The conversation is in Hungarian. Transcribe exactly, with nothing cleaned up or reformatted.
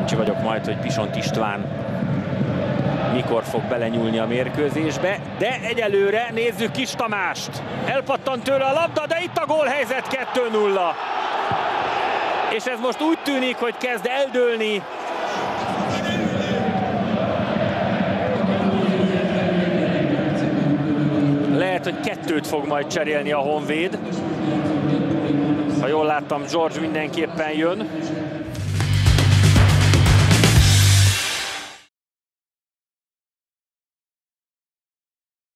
Kíváncsi vagyok majd, hogy Pisont István mikor fog belenyúlni a mérkőzésbe, de egyelőre nézzük Kis Tamást. Elpattant tőle a labda, de itt a gólhelyzet, kettő nulla. És ez most úgy tűnik, hogy kezd eldőlni. Lehet, hogy kettőt fog majd cserélni a Honvéd. Ha jól láttam, George mindenképpen jön.